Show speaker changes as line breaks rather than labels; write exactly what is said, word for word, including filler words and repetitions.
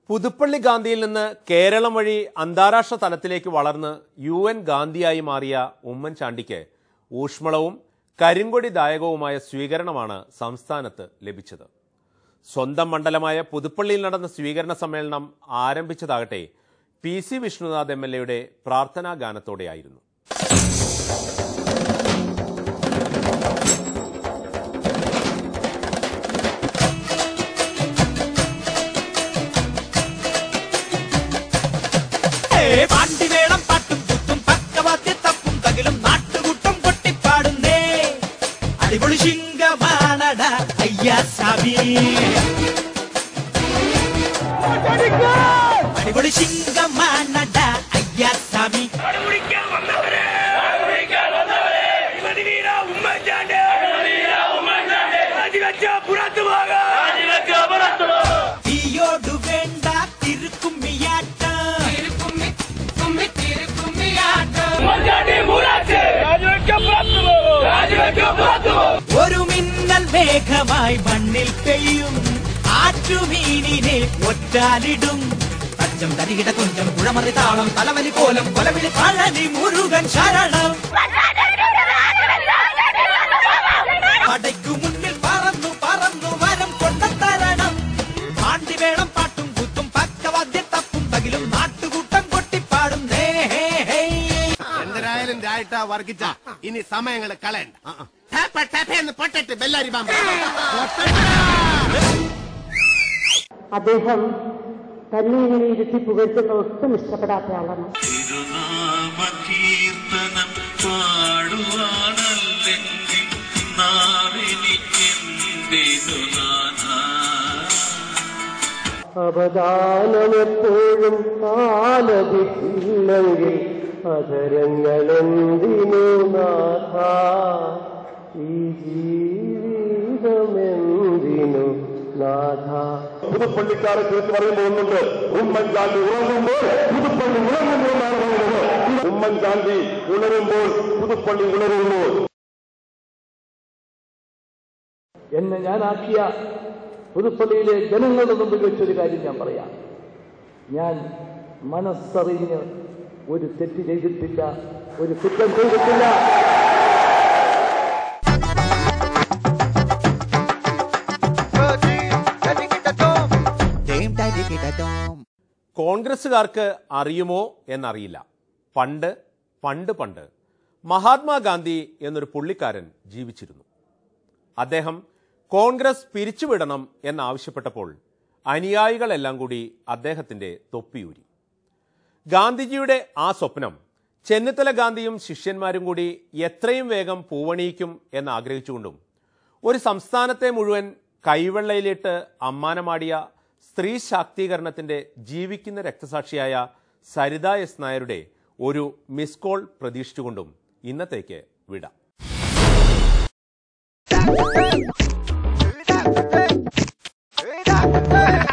പുതുപ്പള്ളി ഗാന്ധിയിൽ നിന്ന് കേരളം വഴി അന്താരാഷ്ട്ര തലത്തിലേക്ക് വളർന്ന് യു എൻ ഗാന്ധിയായി മാറിയ ഉമ്മൻചാണ്ടിക്ക് ഊഷ്മളവും കരിങ്കൊടിദായകവുമായ സ്വീകരണമാണ് സംസ്ഥാനത്ത് ലഭിച്ചത്. സ്വന്തം മണ്ഡലമായ പുതുപ്പള്ളിയിൽ നടന്ന സ്വീകരണ സമ്മേളനം ആരംഭിച്ചതാകട്ടെ P C Vishnunath M L എയുടെ പ്രാർത്ഥനാ ഗാനത്തോടെയായിരുന്നു.
പാണ്ടിവേളം പാട്ടും കുത്തും പക്കവാദ്യ തപ്പും തകിലും നാട്ടുകൂട്ടം കൊട്ടിപ്പാടുന്നേ അടിപൊളി ശിങ്കമാണട അയ്യാ സ്വാമി, അടിപൊളി ശിങ്കമാണട അയ്യാ സ്വാമി. തീയോടു വേണ്ട തിരുക്കുമ്മിയാട്ട ഒരു മിന്നൽ മേഘമായി മണ്ണിൽ പെയ്യും ആറ്റുമീനിനെ ഒറ്റാലിടും തഞ്ചം തരികിട കൊഞ്ചം കുഴമറി താളം തലവലി കോലം കൊലവിളി പഴനി മുരുകൻ ശരണം. പടയ്ക്കു മുന്നിൽ പറന്നു പറന്നു വരം കൊണ്ടത്തരണം. പാണ്ടിവേളം പാട്ടും കുത്തും പക്കവാദ്യ തപ്പും തകിലും നാട്ടുകൂട്ടം കൊട്ടിപ്പാടും.
എന്തരായാലും രായിട്ടാ വർഗിച്ച ഇനി സമയങ്ങള് കളയണ്ട.
അദ്ദേഹം തന്നെ ഇങ്ങനെ ഇരുത്തി പുകഴ്ത്തുന്ന ഒട്ടും ഇഷ്ടപ്പെടാത്ത ആളാണ്.
കീർത്തനം പാടുവാനല്ലെങ്കിൽ
അവദാനമെപ്പോഴും കാലതില്ലെങ്കിൽ അധരങ്ങളെന്തിനു നാഥ, ഈ ജീവിതമെന്തിനു നാഥ.
പുതുപ്പള്ളിക്കാരെ കുറിച്ച് പറയുമ്പോൾ ഒന്നുണ്ട്, ഉമ്മൻചാണ്ടി ഉറങ്ങുമ്പോൾ പുതുപ്പള്ളി ഉണരുമെന്നാണ് പറയുന്നത്. ഉമ്മൻചാണ്ടി ഉണരുമ്പോൾ പുതുപ്പള്ളി ഉണരുമ്പോൾ
എന്നെ ഞാനാക്കിയ പുതുപ്പള്ളിയിലെ ജനങ്ങളുടെ മുമ്പിൽ വെച്ചൊരു കാര്യം ഞാൻ പറയാം. ഞാൻ മനസ്സറിഞ്ഞ് ഒരു തെറ്റ് ചെയ്തിട്ടില്ല, ഒരു കുറ്റം ചെയ്തിട്ടില്ല.
കോൺഗ്രസുകാർക്ക് അറിയുമോ എന്നറിയില്ല, പണ്ട് പണ്ട് പണ്ട് മഹാത്മാഗാന്ധി എന്നൊരു പുള്ളിക്കാരൻ ജീവിച്ചിരുന്നു. അദ്ദേഹം കോൺഗ്രസ് പിരിച്ചുവിടണം എന്നാവശ്യപ്പെട്ടപ്പോൾ അനുയായികളെല്ലാം കൂടി അദ്ദേഹത്തിന്റെ തൊപ്പിയൂരി. ഗാന്ധിജിയുടെ ആ സ്വപ്നം ചെന്നിത്തല ഗാന്ധിയും ശിഷ്യന്മാരും കൂടി എത്രയും വേഗം പൂവണിയിക്കും എന്നാഗ്രഹിച്ചുകൊണ്ടും ഒരു സംസ്ഥാനത്തെ മുഴുവൻ കൈവെള്ളയിലിട്ട് അമ്മാനമാടിയ സ്ത്രീ ശാക്തീകരണത്തിന്റെ ജീവിക്കുന്ന രക്തസാക്ഷിയായ സരിത എസ് നായരുടെ ഒരു മിസ് കോൾ പ്രതീക്ഷിച്ചുകൊണ്ടും ഇന്നത്തേക്ക് വിടാം.